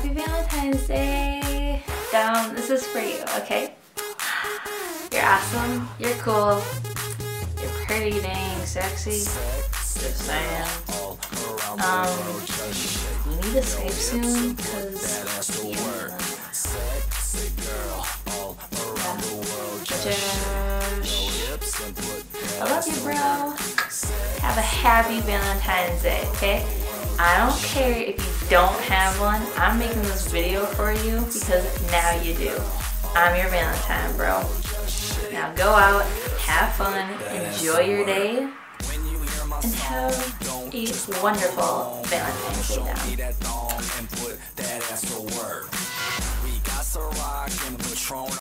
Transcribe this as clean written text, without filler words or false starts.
Happy Valentine's Day. Down, this is for you, okay? You're awesome, you're cool, you're pretty dang sexy. Just saying. We need to Skype soon, because I love you, bro. Have a happy Valentine's Day, okay? I don't care if you don't have one. I'm making this video for you because now you do. I'm your Valentine, bro. Now go out, have fun, enjoy your day, and have a wonderful Valentine's Day now.